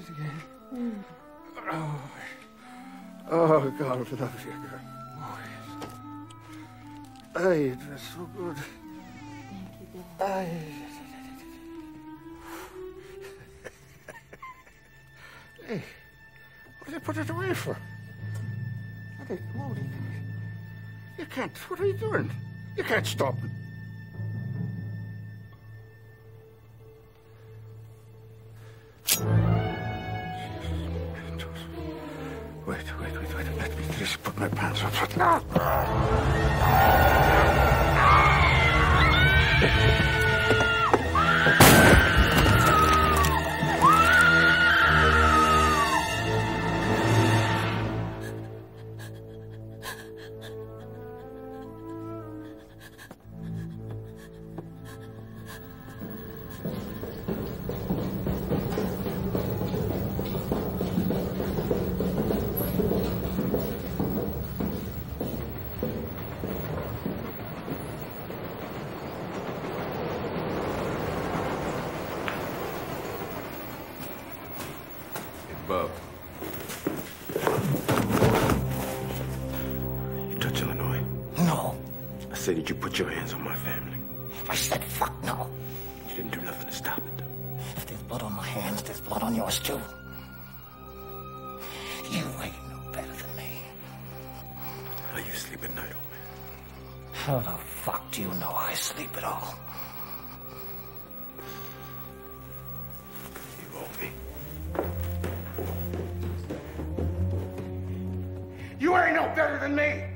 it again. Oh, oh God, I love you, girl. Oh, yes. Aye, it was so good. Thank you, Dad. Aye. Hey, what did you put it away for? Hey, holy God. You can't. What are you doing? You can't stop it. Wait. Let me just put my pants on. No! Bub. You touch Illinois? No. I said, did you put your hands on my family? I said fuck no. You didn't do nothing to stop it. If there's blood on my hands, there's blood on yours too. You ain't no better than me. How you sleep at night, old man? How the fuck do you know I sleep at all? You won't be. You ain't no better than me!